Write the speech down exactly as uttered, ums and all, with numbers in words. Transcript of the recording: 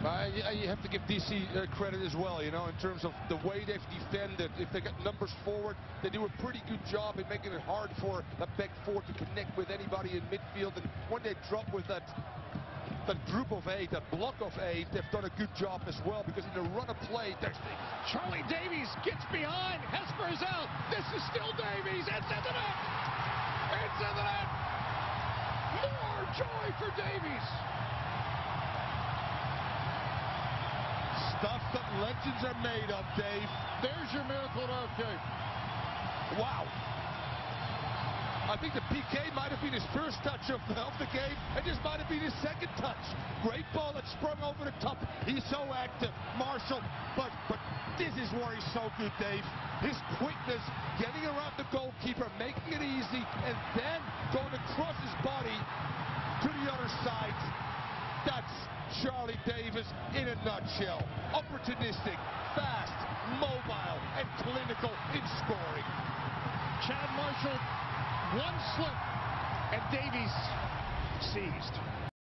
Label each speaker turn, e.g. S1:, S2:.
S1: Uh, you, you have to give D C uh, credit as well, you know, in terms of the way they've defended. If they got numbers forward, they do a pretty good job in making it hard for that back four to connect with anybody in midfield. And when they drop with that that group of eight, that block of eight, they've done a good job as well, because in the run of play, there's
S2: Charlie Davies gets behind. Hesper is out. This is still Davies. It's in the net. It's in the net. More joy for Davies.
S3: Stuff that legends are made of, Dave.
S2: There's your miracle at Arcade.
S1: wow. I think the P K might have been his first touch of, of the game, and this might have been his second touch. Great ball that sprung over the top. He's so active, Marshall, but but this is where he's so good, Dave. His quickness, getting around the goalkeeper, making it easy, and then going across his body to the other side. That's Charlie Davies in a nutshell. Opportunistic, fast, mobile, and clinical in scoring.
S2: Chad Marshall, one slip, and Davies seized.